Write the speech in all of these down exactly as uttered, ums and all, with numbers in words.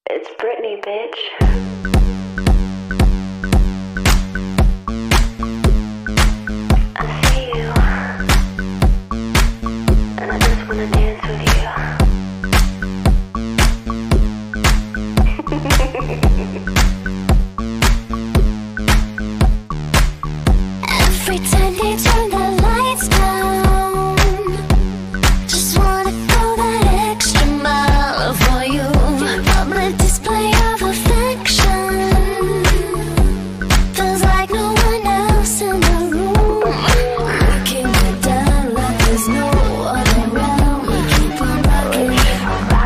It's Britney, bitch. I see you, and I just wanna dance with you. Every time they turn the lights down, just wanna go that extra mile for you. Public display of affection feels like no one else in the room. Looking me down like there's no one around. We keep on rocking, we keep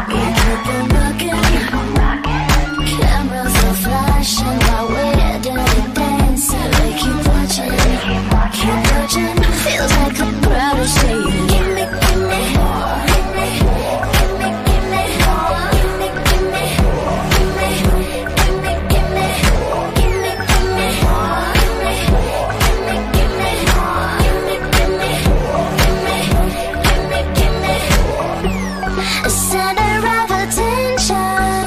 on rocking. Cameras are flashing while we're dirty dancing. We keep watching, keep watching. Feels like the crowd is saying, give me, give me more. Give me, give me, give me more. Give me, give me, give me, give me, give me, give me, give me more. Give me, give me, give me more. Give me, give me, give me, give me, give me. A center of attention.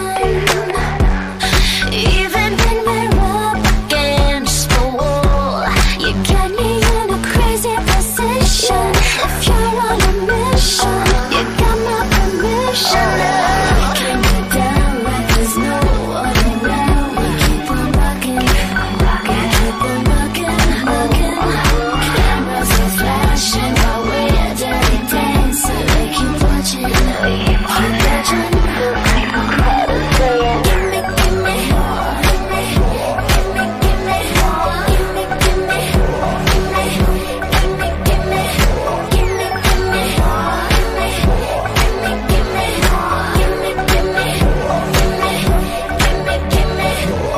Even when we're up against the wall, you got me in a crazy position. If you're on a mission, you got my permission. Keep me down like there's no one around. We keep on rocking, keep on rocking, rocking. Cameras are flashing while we're dirty dancing. We keep watching, we keep watching. Crowd is saying, give me, give me more. Give me, give me, give me more. Give me, give me, give me, give me, give me, give me, give me more. Give me, give me, give me more. Give me, give me, give me, give me, give me.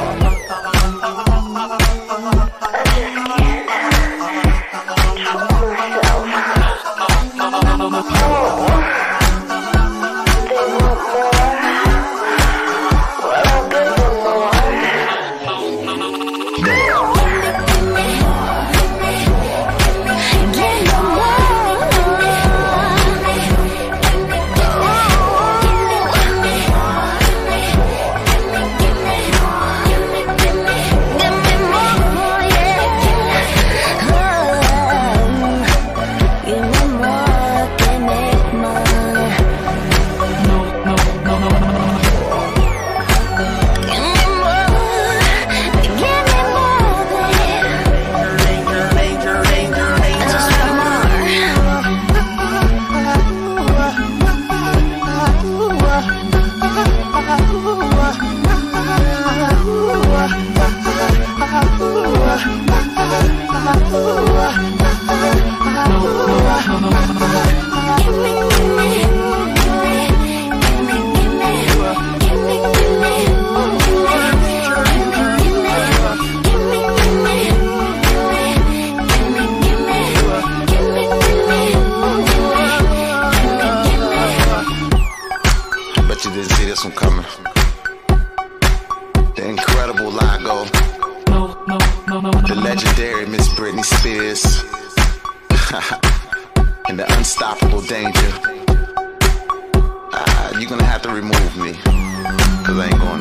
Bet you didn't see this one coming. The incredible Lago. The legendary Miss Britney Spears. And the unstoppable Danger. Uh, you're gonna have to remove me, cause I ain't going